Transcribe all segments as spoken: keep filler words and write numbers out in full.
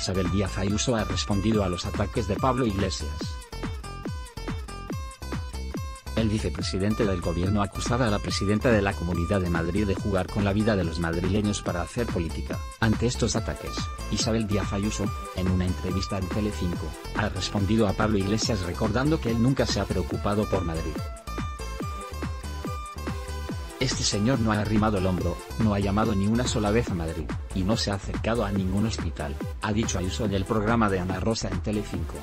Isabel Díaz Ayuso ha respondido a los ataques de Pablo Iglesias. El vicepresidente del gobierno acusaba a la presidenta de la Comunidad de Madrid de jugar con la vida de los madrileños para hacer política. Ante estos ataques, Isabel Díaz Ayuso, en una entrevista en Telecinco, ha respondido a Pablo Iglesias recordando que él nunca se ha preocupado por Madrid. Este señor no ha arrimado el hombro, no ha llamado ni una sola vez a Madrid, y no se ha acercado a ningún hospital, ha dicho Ayuso en el programa de Ana Rosa en Telecinco.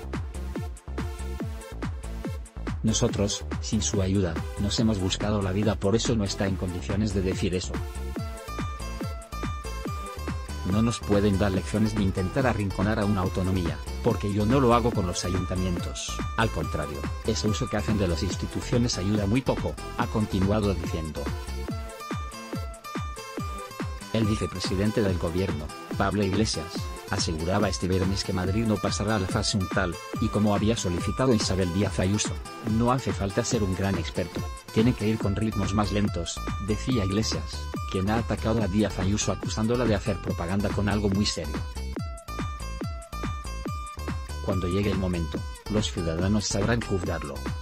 Nosotros, sin su ayuda, nos hemos buscado la vida, por eso no está en condiciones de decir eso. No nos pueden dar lecciones ni intentar arrinconar a una autonomía, porque yo no lo hago con los ayuntamientos. Al contrario, ese uso que hacen de las instituciones ayuda muy poco, ha continuado diciendo. El vicepresidente del gobierno, Pablo Iglesias, aseguraba este viernes que Madrid no pasará a la fase un tal, y como había solicitado Isabel Díaz Ayuso, no hace falta ser un gran experto, tiene que ir con ritmos más lentos, decía Iglesias, quien ha atacado a Díaz Ayuso acusándola de hacer propaganda con algo muy serio. Cuando llegue el momento, los ciudadanos sabrán juzgarlo.